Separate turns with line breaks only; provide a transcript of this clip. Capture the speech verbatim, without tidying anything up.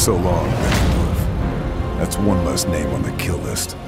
so long, Red Wolf. That's one less name on the kill list.